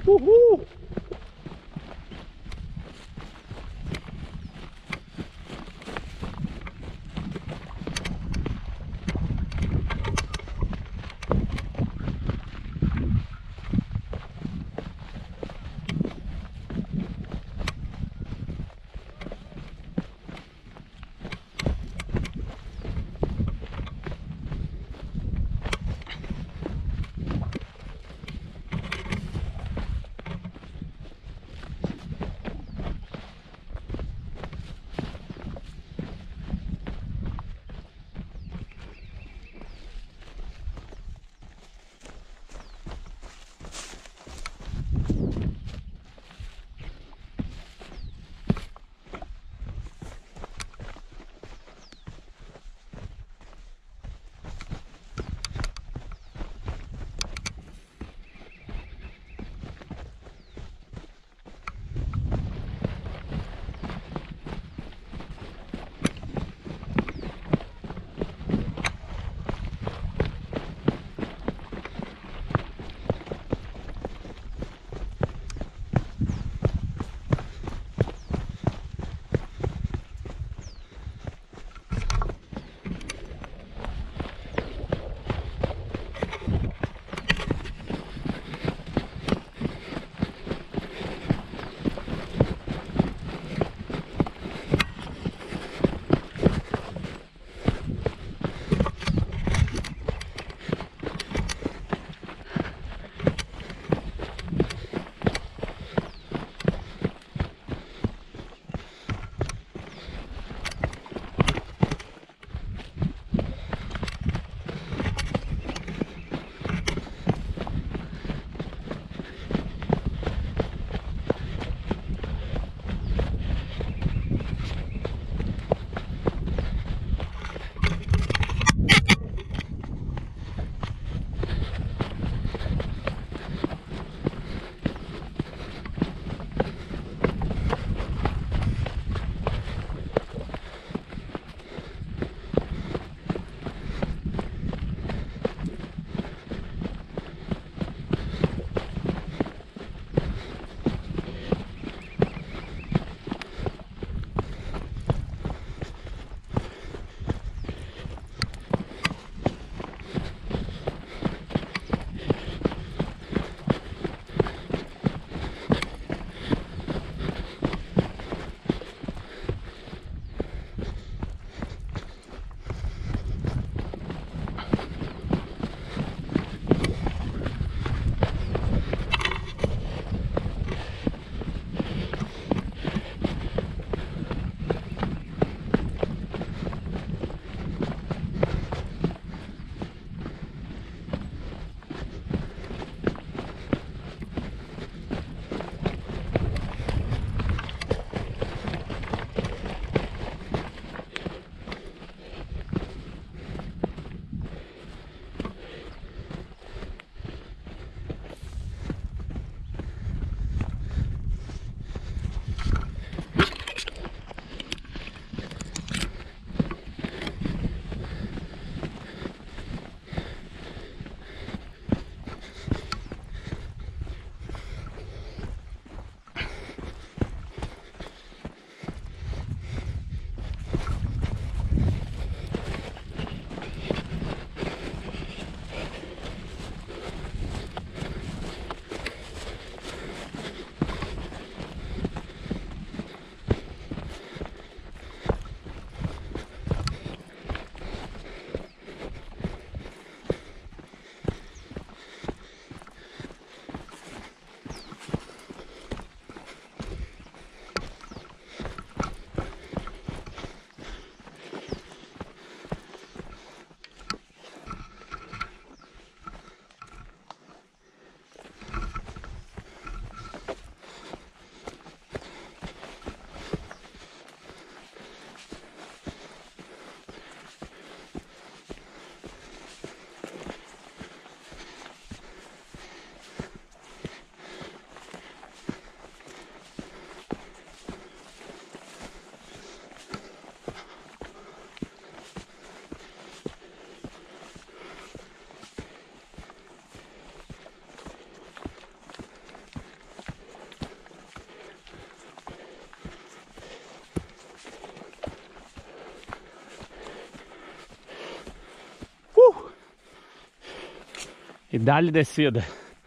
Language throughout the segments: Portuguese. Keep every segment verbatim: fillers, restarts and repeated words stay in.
Uhul! E dá-lhe descida.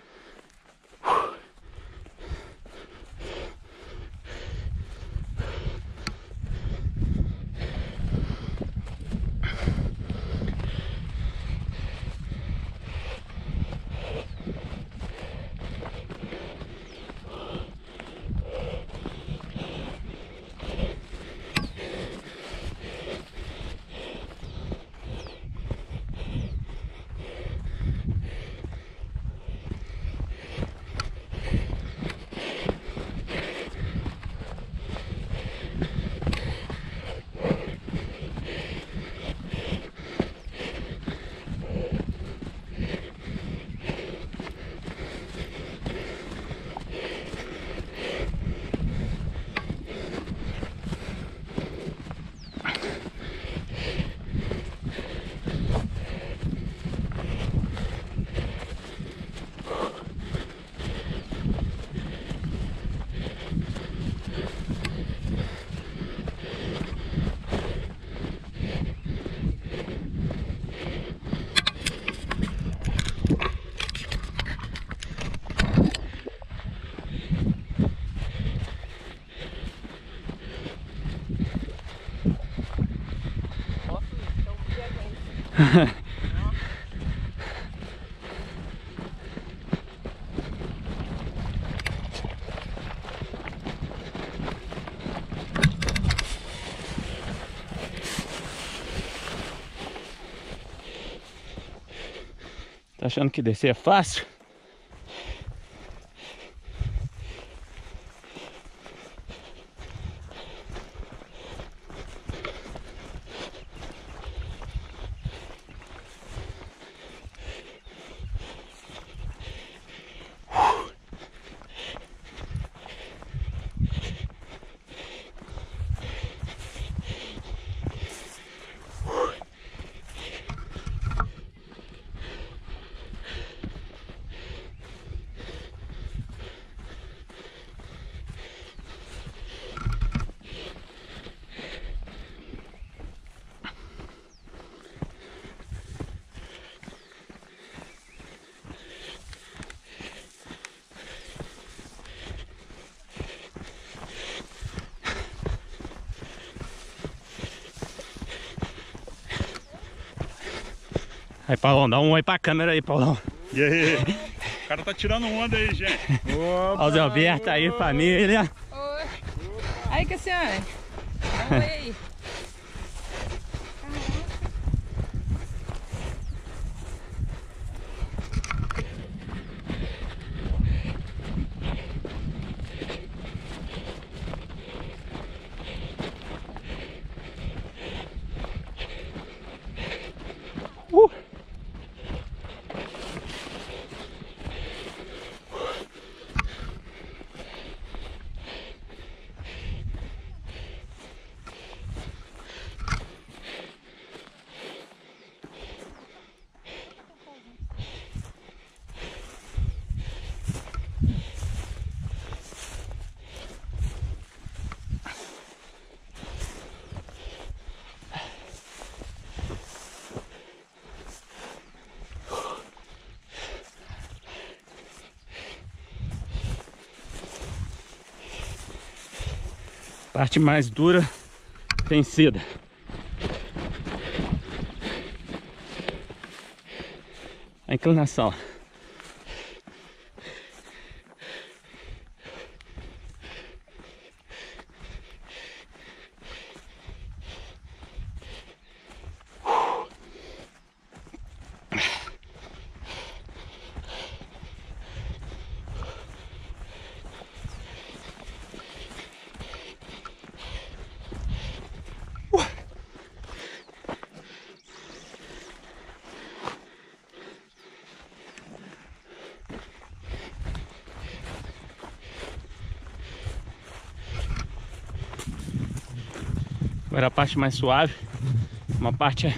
Tá achando que descer é fácil? Aí, Paulão, dá um oi pra câmera aí, Paulão. E aí? O cara tá tirando onda aí, gente. Olha o Zé Alberto aí, família. Oi. Aí, Cassiane. Dá um oi aí. Uh. Parte mais dura vencida. A inclinação. Agora a parte mais suave, uma parte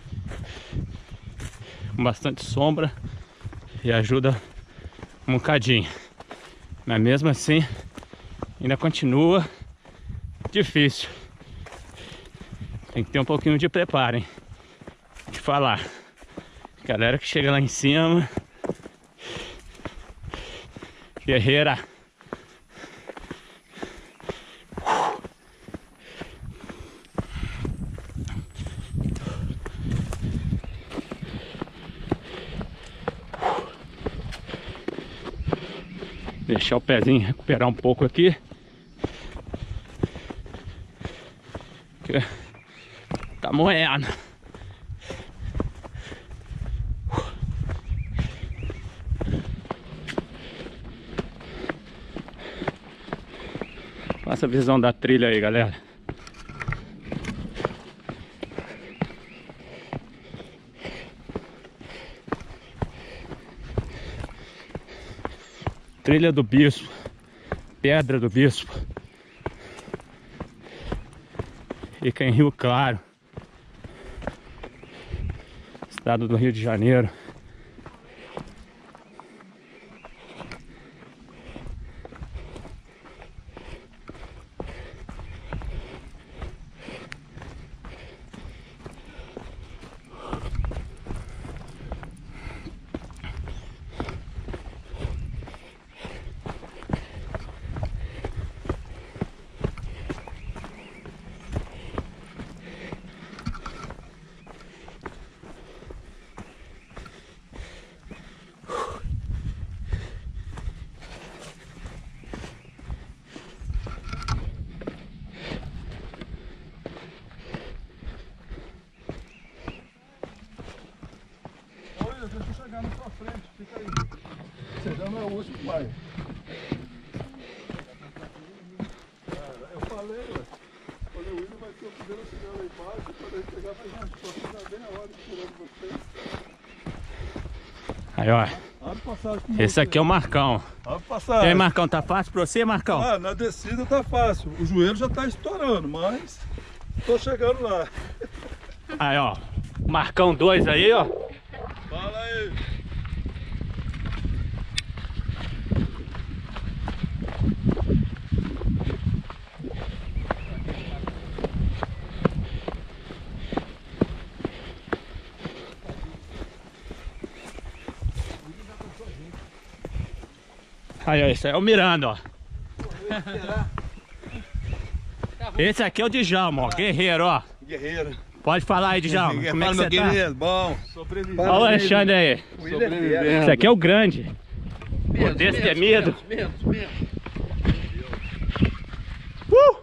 com bastante sombra e ajuda um bocadinho, mas mesmo assim ainda continua difícil. Tem que ter um pouquinho de preparo, hein? De falar, galera que chega lá em cima Guerreira. Deixar o pezinho recuperar um pouco aqui. Que tá moendo. Passa a visão da trilha aí, galera. Trilha do Bispo, Pedra do Bispo. Fica em Rio Claro, estado do Rio de Janeiro. Deixa eu chegar na sua frente, fica aí. Você já não é o último, pai. Eu falei, ué. Falei, o William vai ser o primeiro a chegar lá embaixo, para ele pegar pra gente. Só fica bem a hora esperando vocês. Aí, ó. Abre passagem com Esse você. aqui é o Marcão. Abre E passagem. aí, Marcão, tá fácil pra você, Marcão? Ah, na descida tá fácil. O joelho já tá estourando, mas tô chegando lá. Aí, ó. Marcão dois aí, ó. Fala aí. Aí, ó. Esse aí é o Miranda, ó. Esse aqui é o Djalma, ó. Guerreiro, ó. Guerreiro. Pode falar aí, Djalma. Como é que você tá? Bom. Sobrevivendo. Olha o Alexandre aí. Sobrevivendo. Esse aqui é o grande. O destemido. Menos, menos. Uh!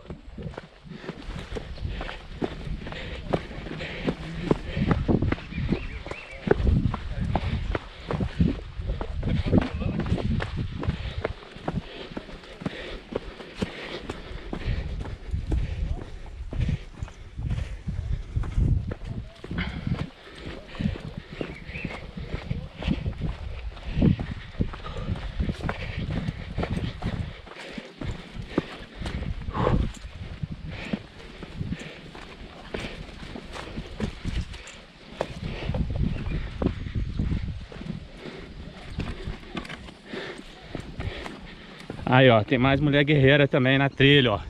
Aí, ó, tem mais mulher guerreira também na trilha, ó.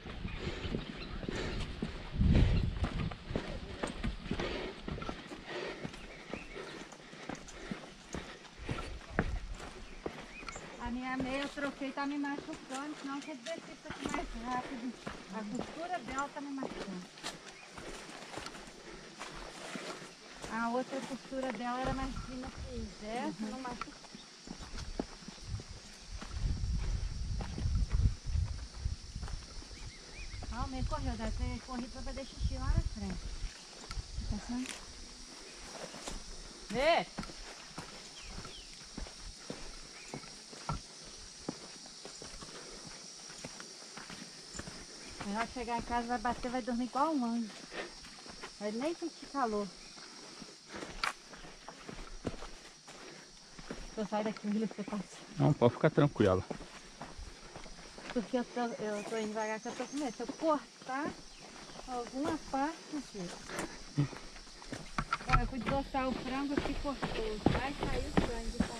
A minha meia eu troquei, tá me machucando, senão você descer isso aqui mais rápido. A costura dela tá me machucando. A outra costura dela era mais fina que essa, não machucou. Ah, o meio correu, deve ter corrido pra fazer xixi lá na frente. Tá passando? Vê! Melhor chegar em casa, vai bater, vai dormir igual um anjo. Vai nem sentir calor. Se eu sair daqui, William, você passa. Não, pode ficar tranquilo. Porque eu tô, eu tô indo devagar, que eu tô com medo. Se eu cortar alguma parte, aqui. Ó, eu fui desostar o frango que cortou. Vai sair o sangue, tá?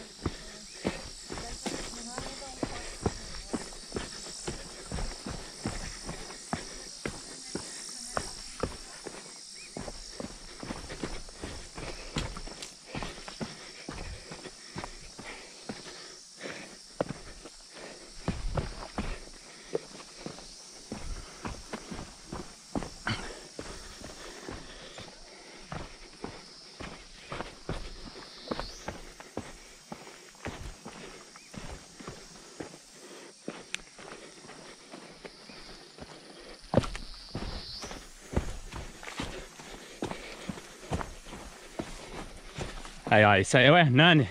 Aí, ó, isso aí é o Hernani.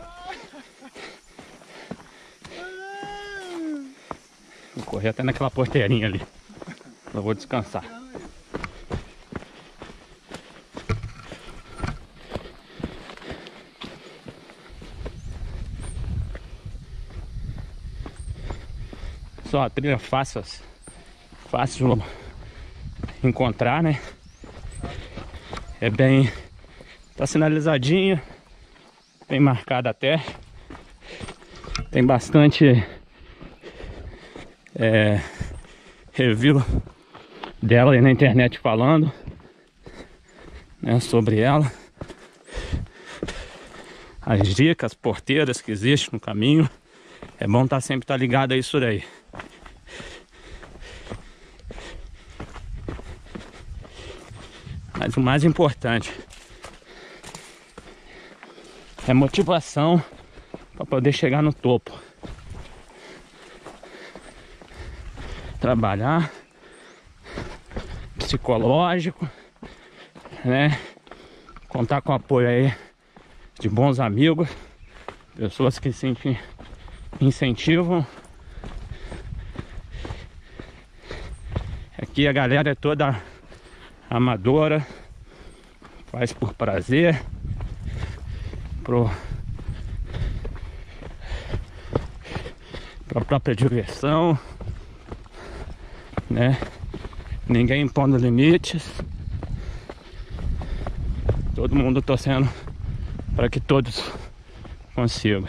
Vou correr até naquela porteirinha ali. Eu vou descansar. Só a trilha fácil, fácil de encontrar, né? É bem... Tá sinalizadinho, bem marcado até. Tem bastante é, review dela aí na internet falando, né, sobre ela. As dicas, porteiras que existem no caminho. É bom estar sempre tá ligado a isso daí. Mas o mais importante é motivação para poder chegar no topo. Trabalhar psicológico, né? Contar com o apoio aí de bons amigos, pessoas que se incentivam. Aqui a galera é toda amadora, faz por prazer, pro pra própria diversão, né? Ninguém impondo limites, todo mundo torcendo para que todos consigam.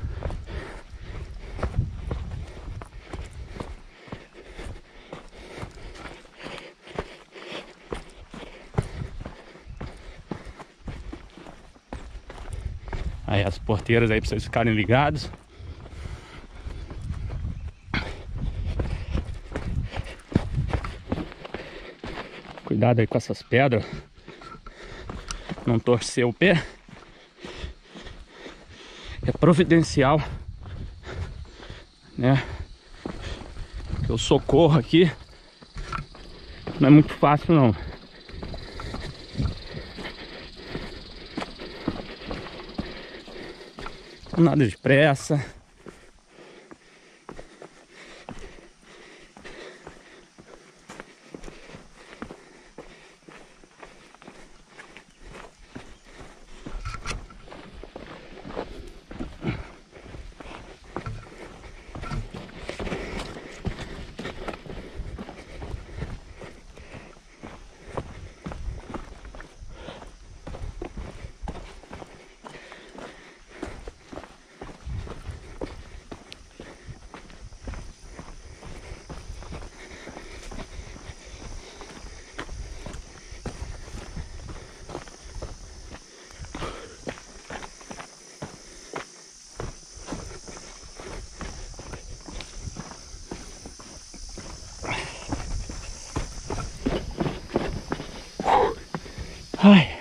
Aí as porteiras aí para vocês ficarem ligados. Cuidado aí com essas pedras. Não torcer o pé. É providencial, né? O socorro aqui não é muito fácil não. Nada de pressa. Ai.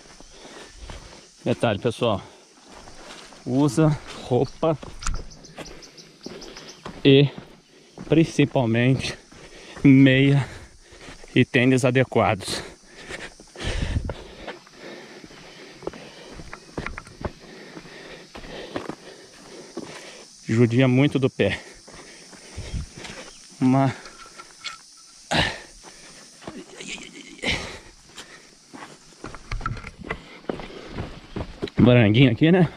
Detalhe, pessoal, usa roupa e principalmente meia e tênis adequados. Judia muito do pé. Uma baranguinha aqui, né?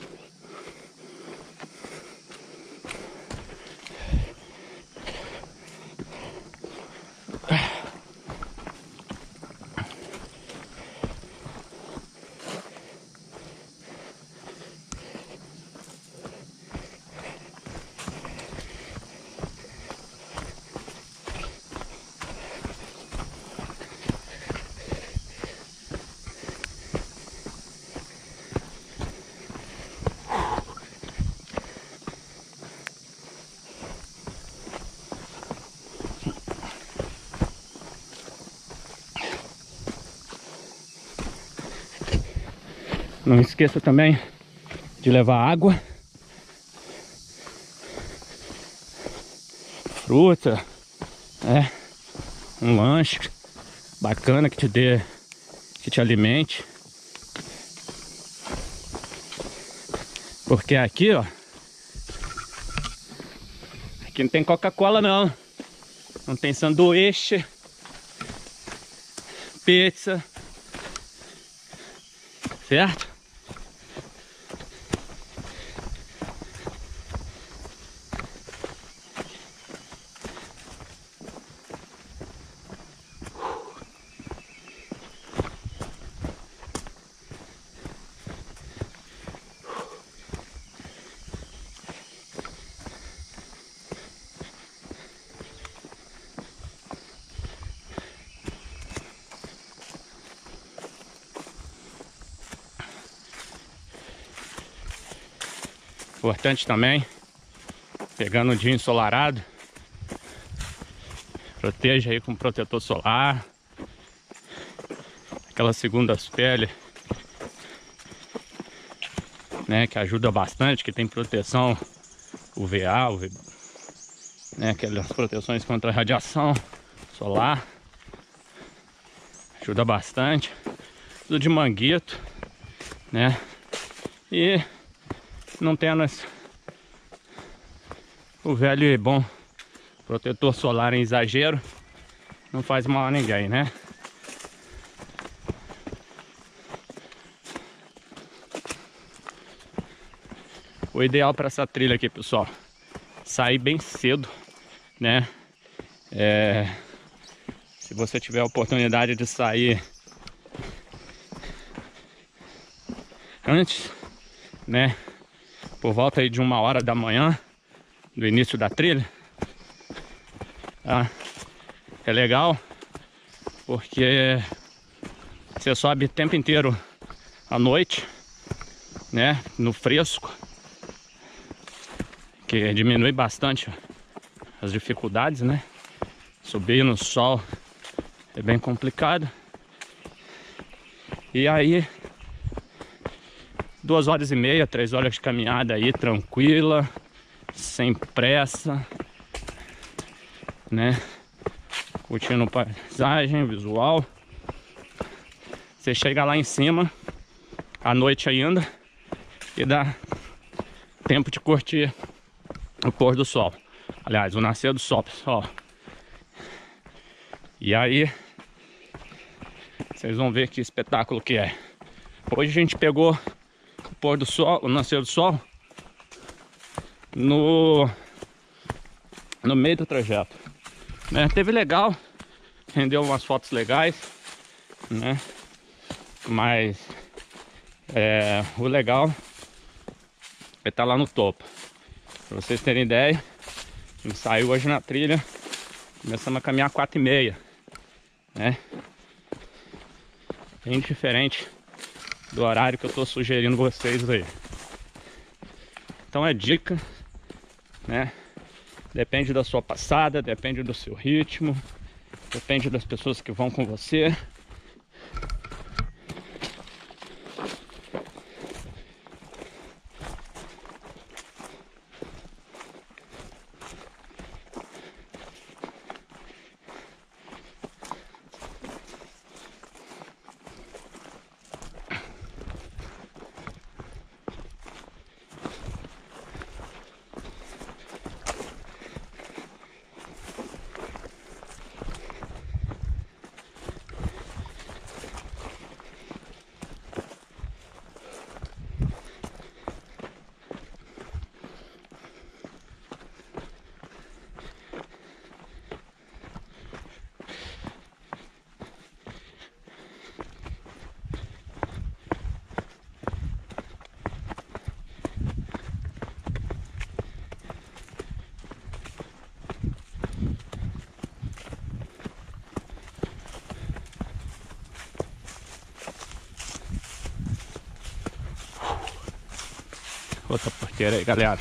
Não esqueça também de levar água, fruta, é, um lanche bacana que te dê, que te alimente. Porque aqui, ó, aqui não tem Coca-Cola não, não tem sanduíche, pizza, certo? Importante também, pegando um dia ensolarado, proteja aí com protetor solar, aquelas segundas peles, né, que ajuda bastante, que tem proteção U V A, U V, né, aquelas proteções contra a radiação solar, ajuda bastante, tudo de manguito, né, e não tendo o velho e bom protetor solar em exagero, não faz mal a ninguém, né? O ideal para essa trilha aqui, pessoal, sair bem cedo, né? É, se você tiver a oportunidade de sair antes, né? Por volta aí de uma hora da manhã, do início da trilha, tá? É legal, porque você sobe o tempo inteiro à noite, né? No fresco, que diminui bastante as dificuldades, né? Subir no sol é bem complicado. E aí, duas horas e meia, três horas de caminhada aí, tranquila, sem pressa, né? Curtindo paisagem, visual. Você chega lá em cima, à noite ainda, e dá tempo de curtir o pôr do sol. Aliás, o nascer do sol, pessoal. E aí, vocês vão ver que espetáculo que é. Hoje a gente pegou o pôr do sol, o nascer do sol, no, no meio do trajeto, né? Teve legal, rendeu umas fotos legais, né? Mas é, o legal é estar lá no topo. Pra vocês terem ideia, a gente saiu hoje na trilha, começamos a caminhar quatro e meia, né? Bem diferente do horário que eu tô sugerindo vocês aí. Então é dica, né? Depende da sua passada, depende do seu ritmo, depende das pessoas que vão com você. outra porteira aí, galera.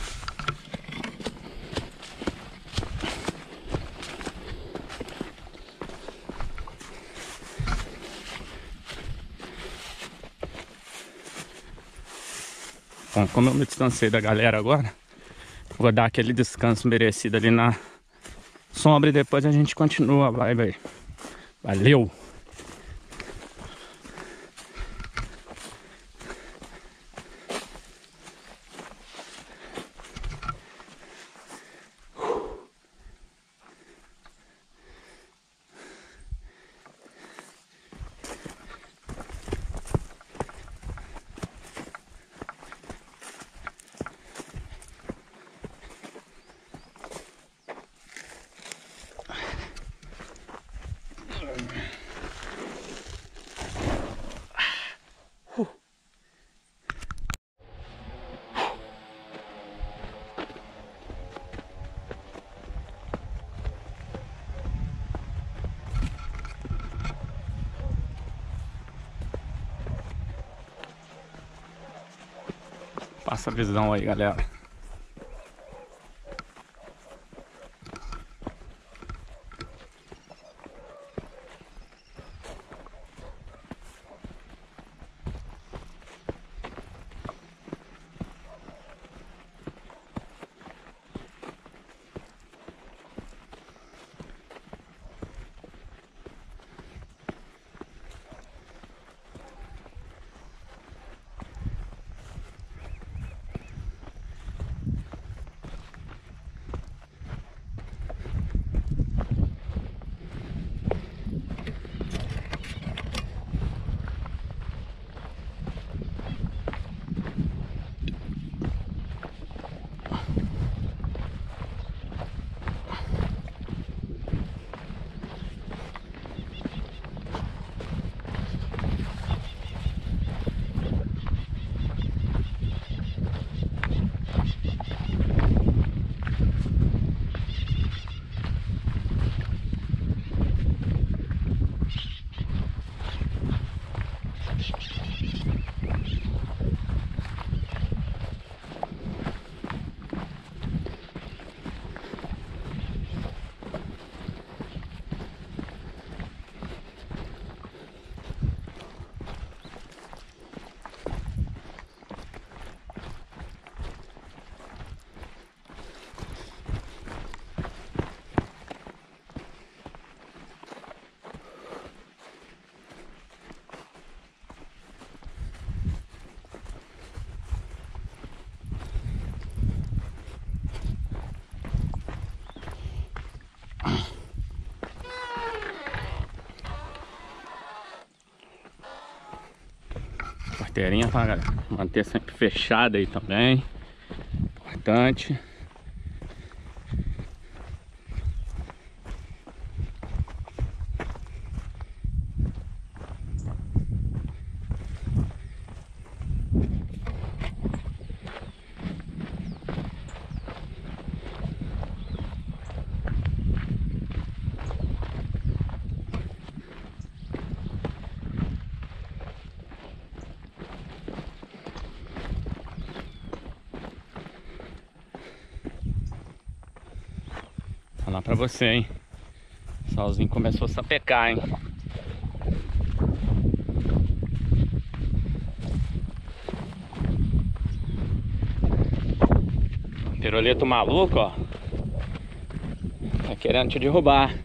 Bom, como eu me distanciei da galera agora, vou dar aquele descanso merecido ali na sombra e depois a gente continua. Vai, vai. Valeu! Passa a visão aí, galera. Porteirinha pra galera manter sempre fechada aí também. Importante. Falar pra você, hein? O solzinho começou a sapecar, hein? Piruleto maluco, ó. Tá querendo te derrubar.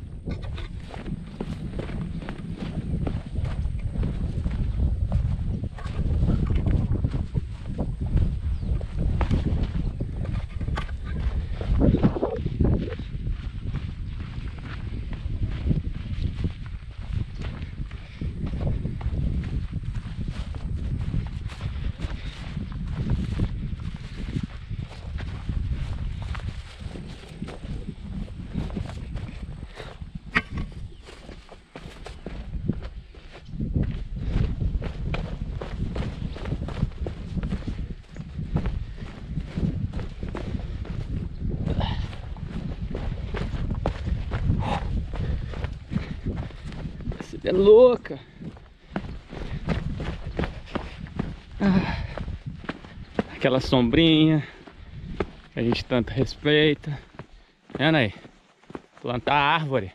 É louca. Ah, Aquela sombrinha que a gente tanto respeita. Vendo aí? Plantar árvore.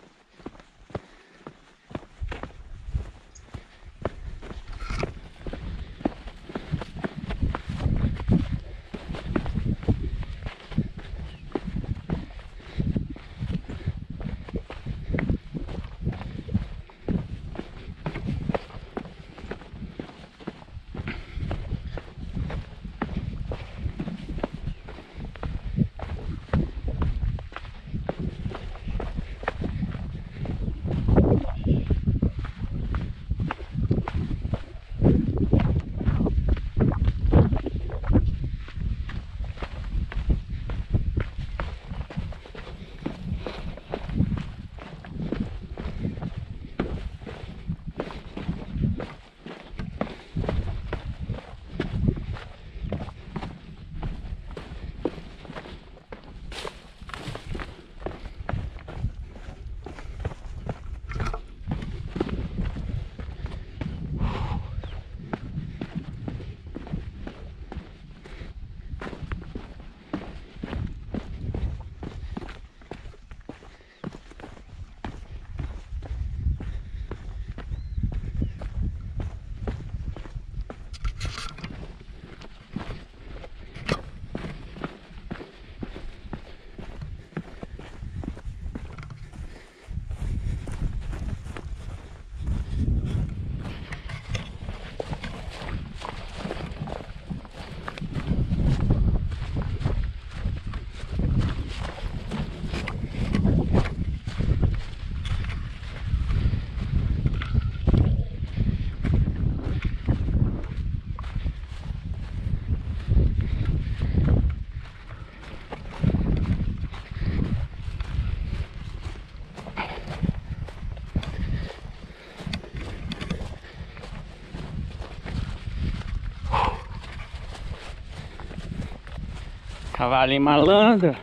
Cavalinho malandro,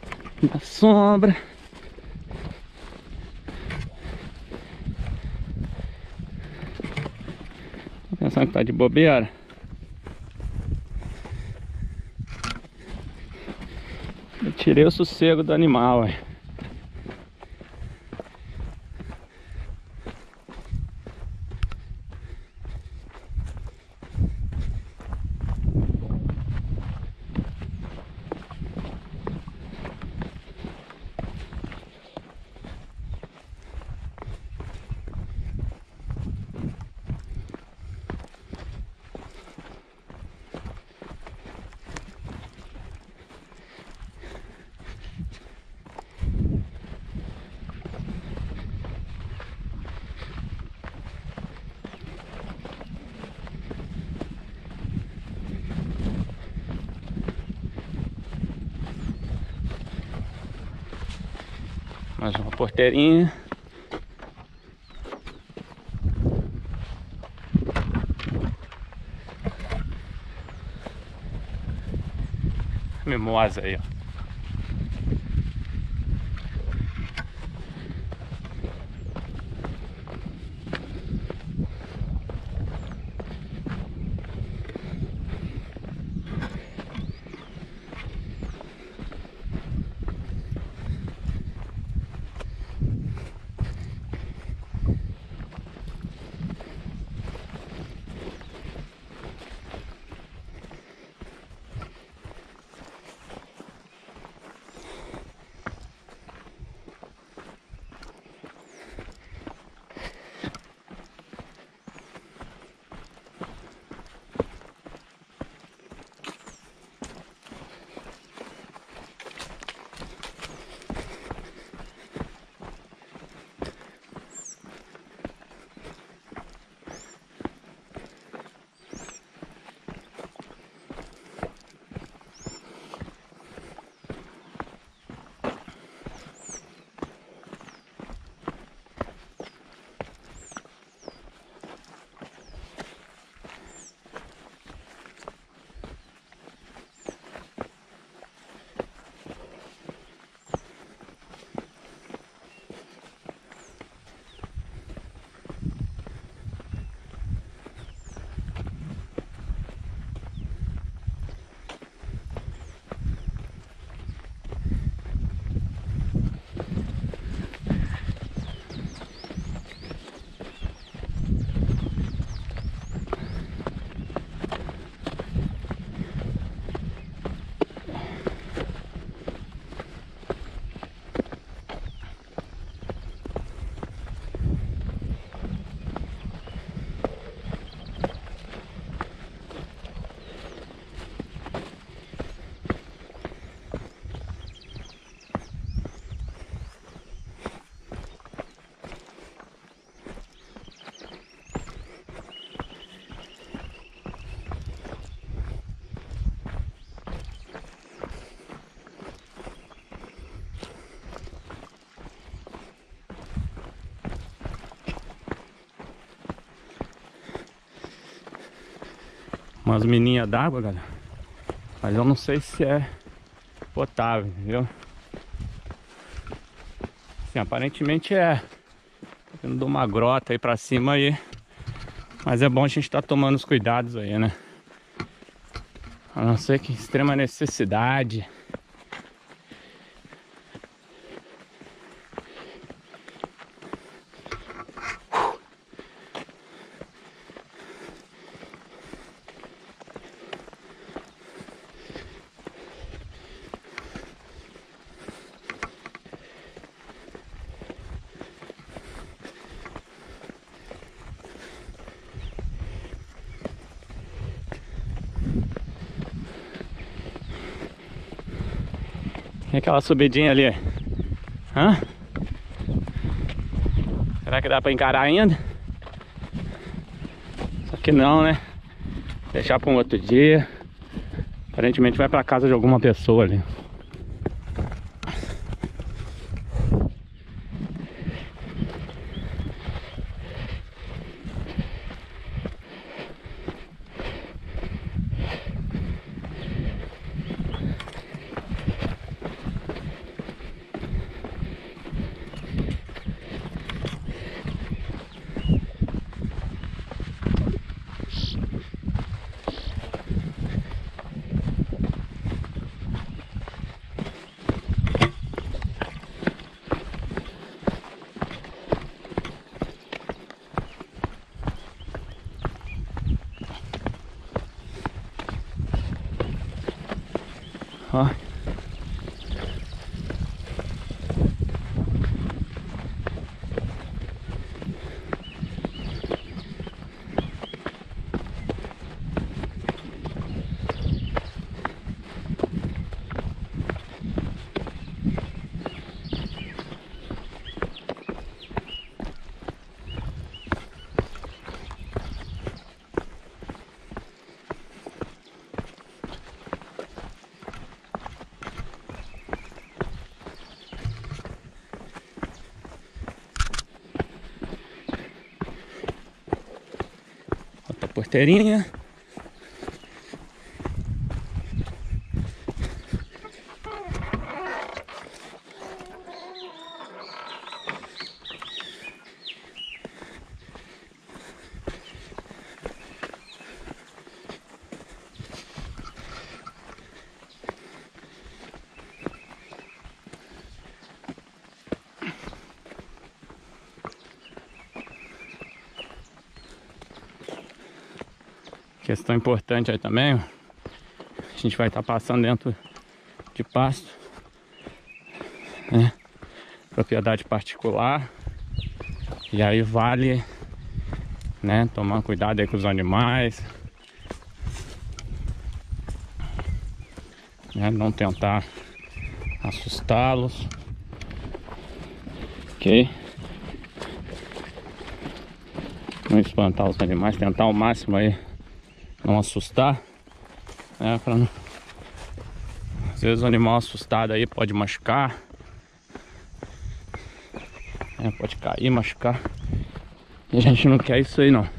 na sombra. Tô pensando que tá de bobeira. Eu tirei o sossego do animal, ué. Mais uma porteirinha. Mimosa aí, ó. umas mininhas d'água, galera. Mas eu não sei se é potável, entendeu? Assim, aparentemente é. Tá vindo de uma grota aí pra cima aí. Mas é bom a gente estar tá tomando os cuidados aí, né? A não ser que extrema necessidade. Tem aquela subidinha ali. Hã? Será que dá pra encarar ainda? Só que não, né? Deixar pra um outro dia. Aparentemente vai pra casa de alguma pessoa ali. Ó. Outra porteirinha. Questão importante aí também, ó. A gente vai estar passando dentro de pasto, né? Propriedade particular. E aí vale, né, tomar cuidado aí com os animais, né? Não tentar assustá-los. Ok? Não espantar os animais, tentar ao máximo aí não assustar, né, pra não... Às vezes o animal assustado aí pode machucar, né, pode cair, machucar, e a gente não quer isso aí não.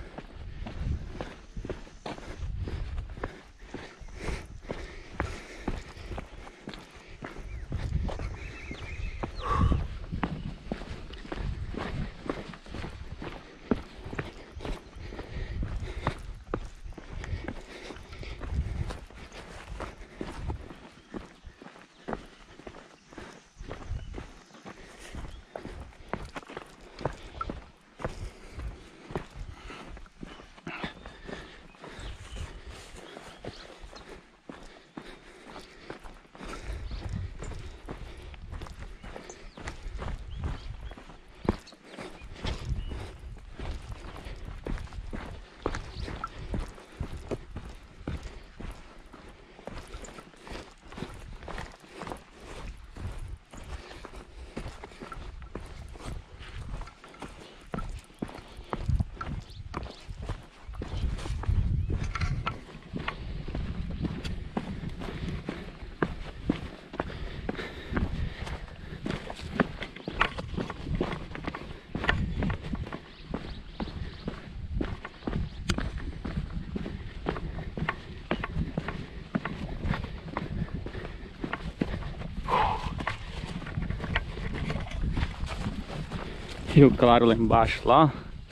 Rio Claro lá embaixo lá.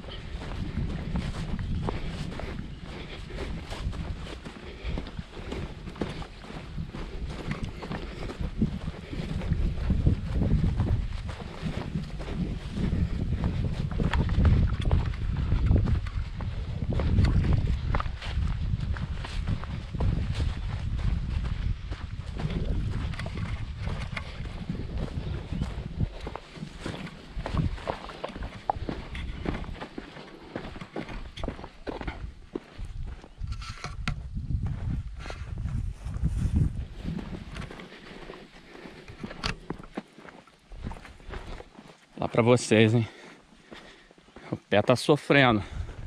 Lá pra vocês, hein? O pé tá sofrendo.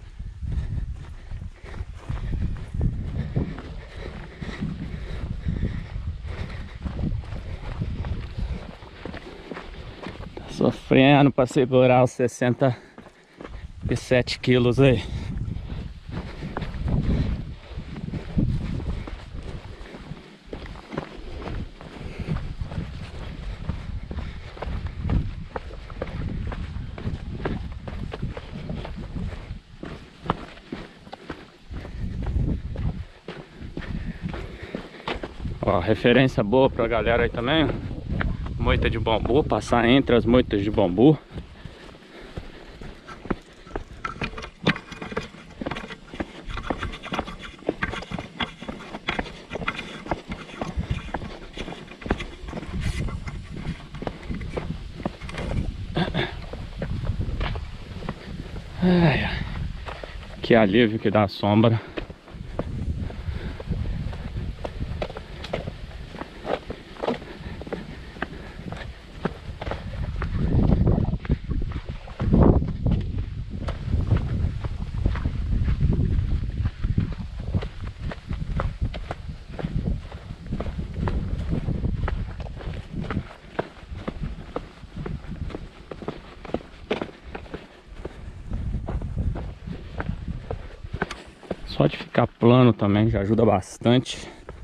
Tá sofrendo pra segurar os sessenta e sete quilos aí. Ó, referência boa pra galera aí também. Moita de bambu, passar entre as moitas de bambu. Ai, que alívio que dá a sombra. Só de ficar plano também já ajuda bastante.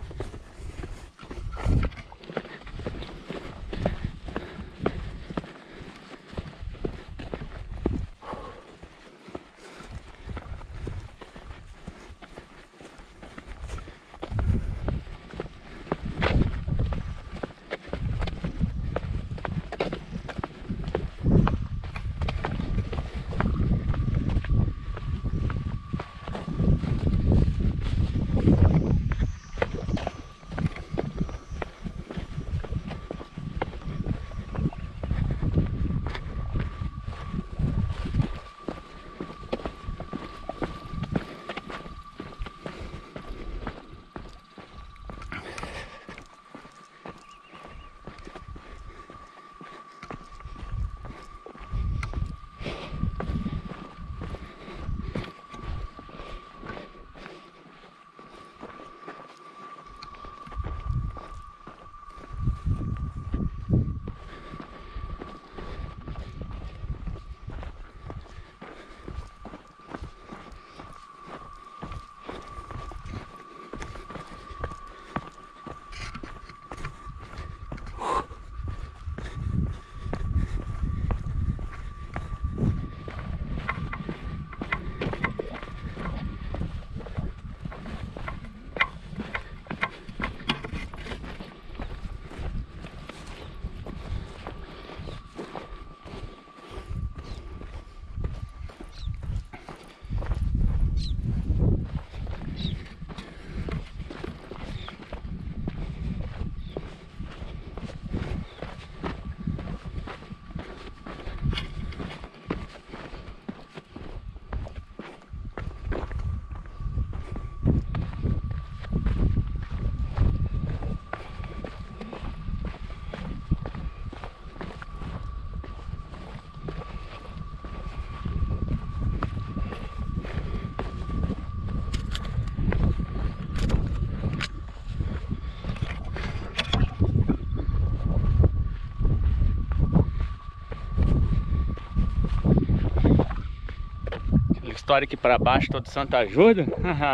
História aqui para baixo, todo Santa Ajuda.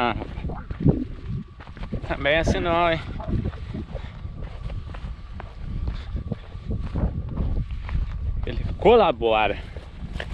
Também é assim não, hein? Ele colabora.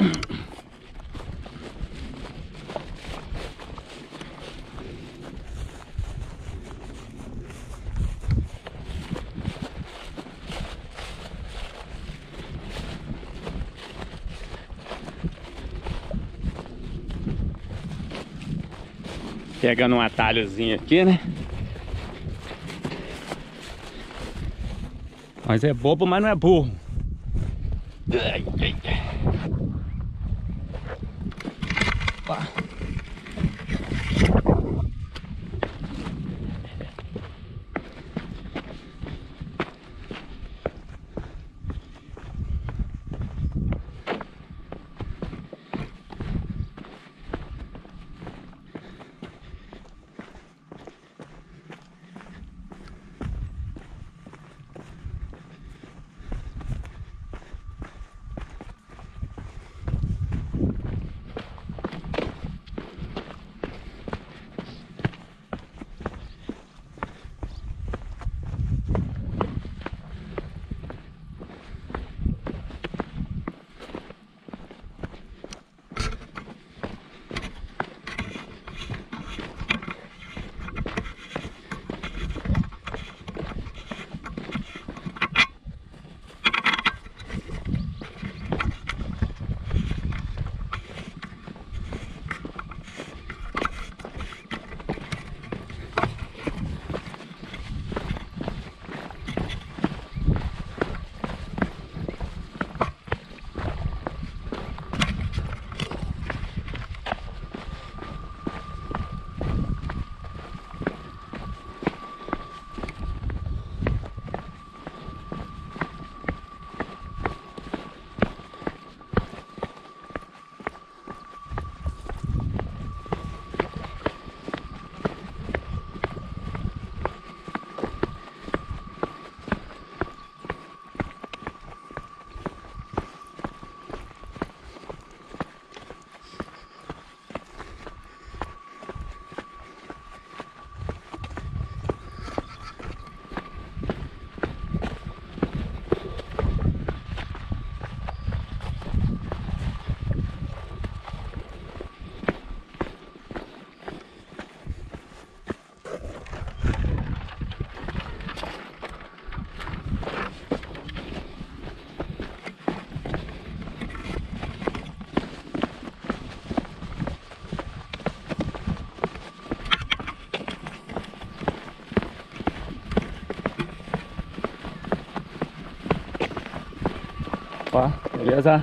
Pegando um atalhozinho aqui, né? Mas é bobo, mas não é burro. Ai, ai. Opa. Opa, beleza?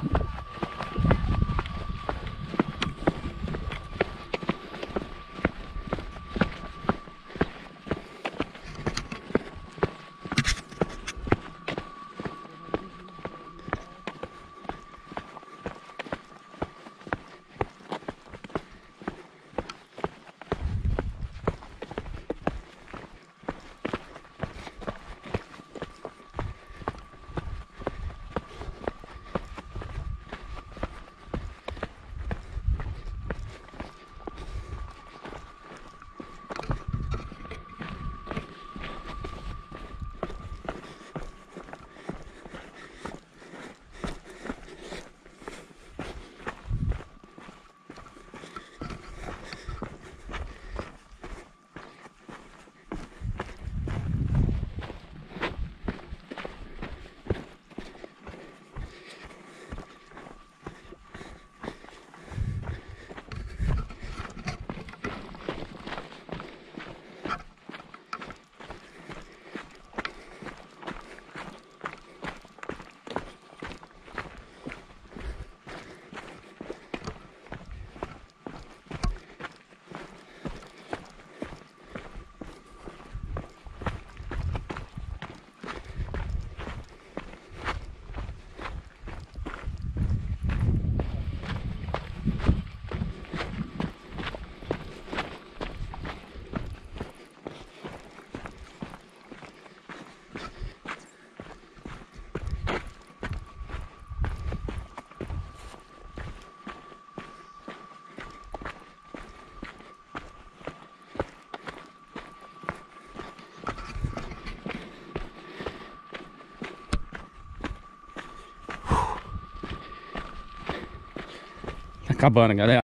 acabando, galera.